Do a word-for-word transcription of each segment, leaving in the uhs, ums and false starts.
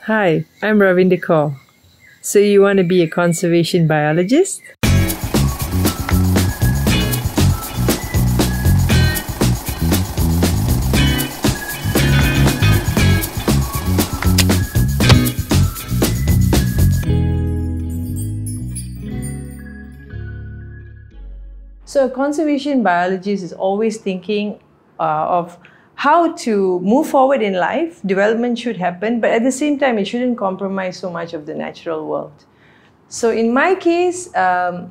Hi, I'm Ravinder Kaur. So you want to be a conservation biologist? So a conservation biologist is always thinking uh, of how to move forward in life. Development should happen, but at the same time, it shouldn't compromise so much of the natural world. So in my case, um,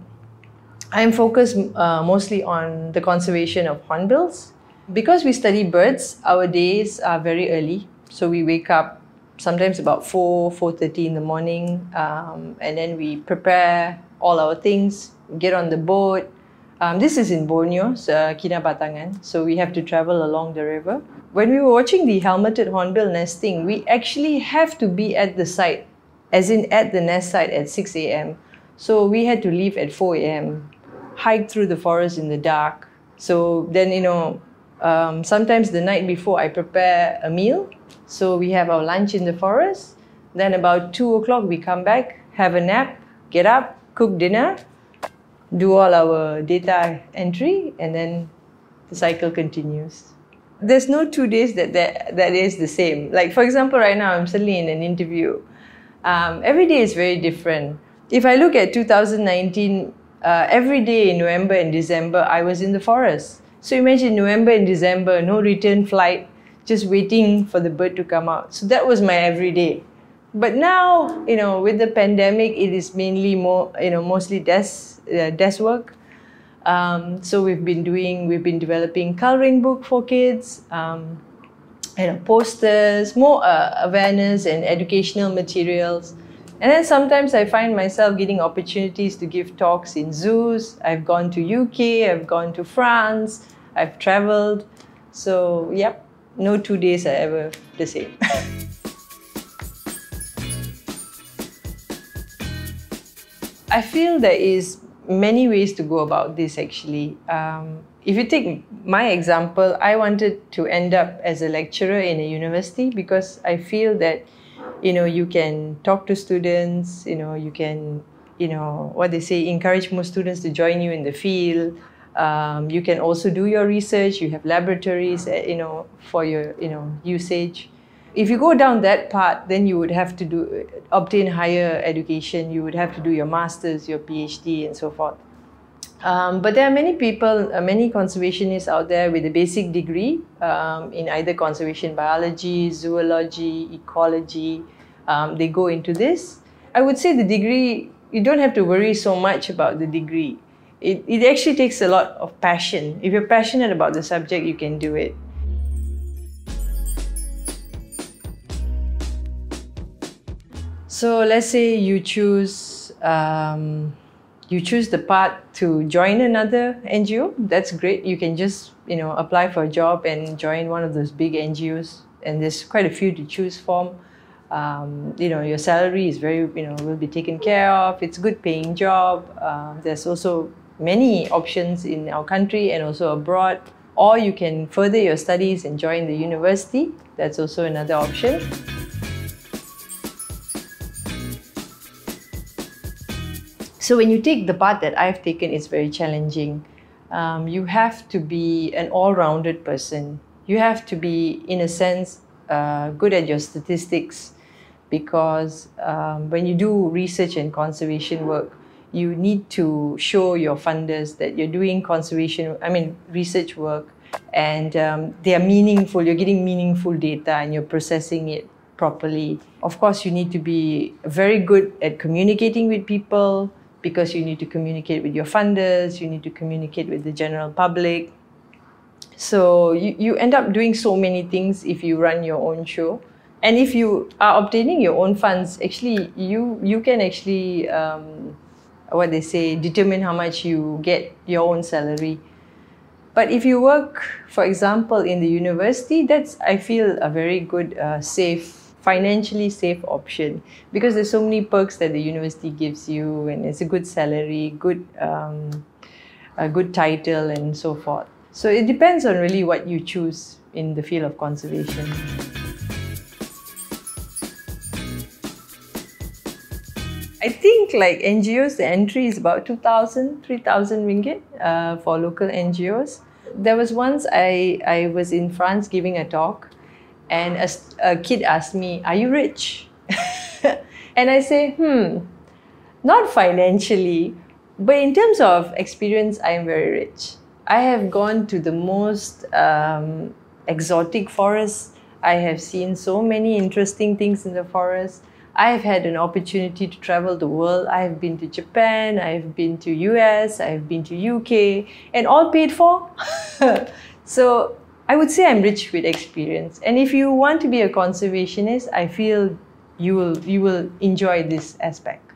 I'm focused uh, mostly on the conservation of hornbills. Because we study birds, our days are very early. So we wake up sometimes about four, four thirty in the morning, um, and then we prepare all our things, get on the boat. Um, this is in Borneo, uh, Kinabatangan, so we have to travel along the river. When we were watching the helmeted hornbill nesting, we actually have to be at the site, as in at the nest site at six A M So we had to leave at four A M, hike through the forest in the dark. So then, you know, um, sometimes the night before I prepare a meal. So we have our lunch in the forest. Then about two o'clock we come back, have a nap, get up, cook dinner, do all our data entry, and then the cycle continues. There's no two days that, that, that is the same. Like, for example, right now I'm suddenly in an interview. Um, every day is very different. If I look at two thousand nineteen, uh, every day in November and December, I was in the forest. So imagine November and December, no return flight, just waiting for the bird to come out. So that was my everyday. But now, you know, with the pandemic, it is mainly more, you know, mostly desk, uh, desk work. Um, so we've been doing, we've been developing coloring book for kids, um, you know, posters, more uh, awareness and educational materials. And then sometimes I find myself getting opportunities to give talks in zoos. I've gone to U K, I've gone to France, I've traveled. So, yep, no two days are ever the same. I feel there is many ways to go about this actually. Um, if you take my example, I wanted to end up as a lecturer in a university because I feel that, you know, you can talk to students, you know, you can, you know, what they say, encourage more students to join you in the field. Um, you can also do your research, you have laboratories, you know, for your, you know, usage. If you go down that path, then you would have to do obtain higher education. You would have to do your master's, your PhD, and so forth. Um, but there are many people, uh, many conservationists out there with a basic degree um, in either conservation biology, zoology, ecology. Um, they go into this. I would say the degree, you don't have to worry so much about the degree. It, it actually takes a lot of passion. If you're passionate about the subject, you can do it. So let's say you choose um, you choose the path to join another N G O. That's great. You can just, you know, apply for a job and join one of those big N G Os. And there's quite a few to choose from. Um, you know, your salary is very, you know, will be taken care of. It's a good paying job. Um, there's also many options in our country and also abroad. Or you can further your studies and join the university. That's also another option. So when you take the path that I've taken, it's very challenging. Um, you have to be an all-rounded person. You have to be, in a sense, uh, good at your statistics because um, when you do research and conservation work, you need to show your funders that you're doing conservation, I mean, research work, and um, they are meaningful. You're getting meaningful data and you're processing it properly. Of course, you need to be very good at communicating with people, because you need to communicate with your funders, you need to communicate with the general public. So you, you end up doing so many things if you run your own show. And if you are obtaining your own funds, actually, you, you can actually, um, what they say, determine how much you get your own salary. But if you work, for example, in the university, that's, I feel, a very good, uh, safe, financially safe option because there's so many perks that the university gives you and it's a good salary, good, um, a good title and so forth. So it depends on really what you choose in the field of conservation. I think like N G Os, the entry is about two thousand, three thousand ringgit uh, for local N G Os. There was once I, I was in France giving a talk, and a, a kid asked me, "Are you rich?" And I say, hmm, not financially, but in terms of experience, I am very rich. I have gone to the most um, exotic forests. I have seen so many interesting things in the forest. I have had an opportunity to travel the world. I have been to Japan, I have been to U S, I have been to U K, and all paid for. So I would say I'm rich with experience. And if you want to be a conservationist, I feel you will, you will enjoy this aspect.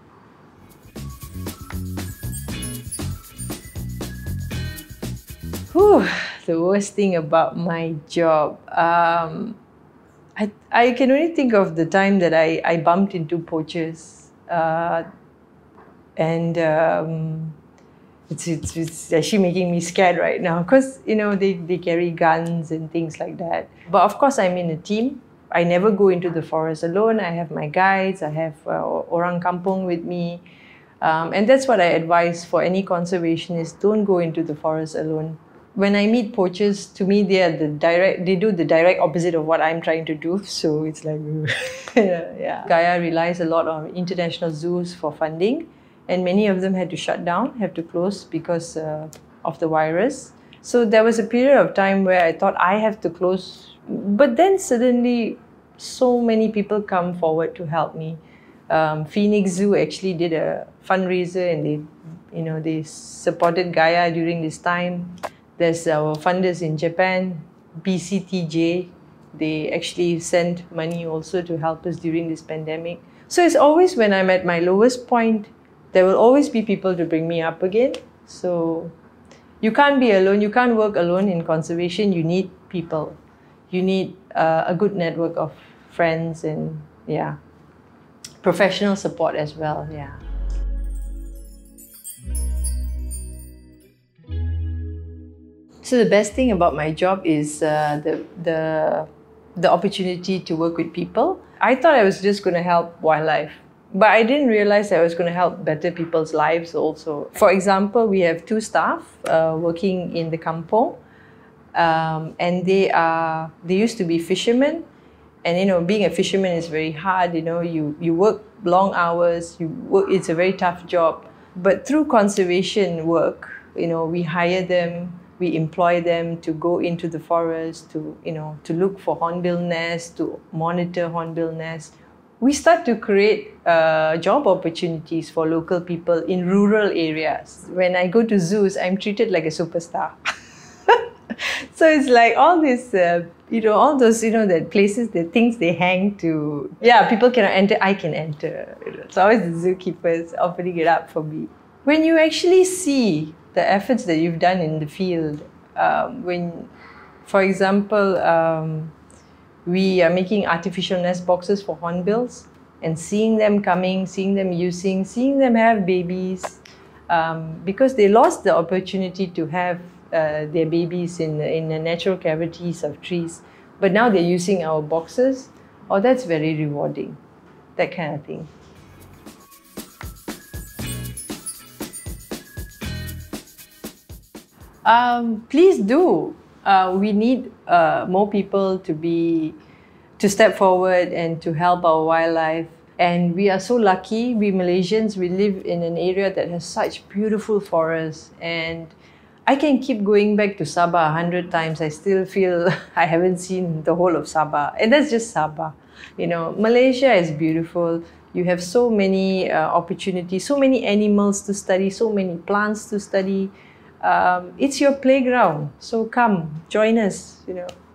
Whew, the worst thing about my job. Um, I, I can only think of the time that I, I bumped into poachers. Uh, and um, it's, it's, it's actually making me scared right now because, you know, they, they carry guns and things like that. But of course, I'm in a team. I never go into the forest alone. I have my guides. I have uh, orang kampung with me. Um, and that's what I advise for any conservationist. Don't go into the forest alone. When I meet poachers, to me, they are the direct, they do the direct opposite of what I'm trying to do. So it's like, yeah, yeah. Gaia relies a lot on international zoos for funding, and many of them had to shut down, have to close because uh, of the virus. So there was a period of time where I thought I have to close, but then suddenly so many people come forward to help me. Um, Phoenix Zoo actually did a fundraiser, and they, you know, they supported Gaia during this time. There's our funders in Japan, B C T J. They actually sent money also to help us during this pandemic. So it's always when I'm at my lowest point, there will always be people to bring me up again. So you can't be alone. You can't work alone in conservation. You need people. You need uh, a good network of friends and, yeah, professional support as well, yeah. So the best thing about my job is uh, the, the, the opportunity to work with people. I thought I was just going to help wildlife, but I didn't realize I was going to help better people's lives also. For example, we have two staff uh, working in the kampong, um, and they are they used to be fishermen. And you know, being a fisherman is very hard. You know, you you work long hours. You work. It's a very tough job. But through conservation work, you know, we hire them. We employ them to go into the forest, to, you know, to look for hornbill nests, to monitor hornbill nests. We start to create uh, job opportunities for local people in rural areas. When I go to zoos, I'm treated like a superstar. So it's like all this, uh, you know, all those, you know, the places, the things they hang to, yeah, people cannot enter, I can enter. You know, it's always the zookeepers opening it up for me. When you actually see the efforts that you've done in the field, um, when, for example, um, we are making artificial nest boxes for hornbills, and seeing them coming, seeing them using, seeing them have babies, um, because they lost the opportunity to have uh, their babies in, in the natural cavities of trees, but now they're using our boxes. Oh, that's very rewarding, that kind of thing. Um, please do. Uh, we need uh, more people to be, to step forward and to help our wildlife. And we are so lucky, we Malaysians, we live in an area that has such beautiful forests. And I can keep going back to Sabah a hundred times. I still feel I haven't seen the whole of Sabah. And that's just Sabah. You know, Malaysia is beautiful. You have so many uh, opportunities, so many animals to study, so many plants to study. Um, it's your playground, so come, join us, you know.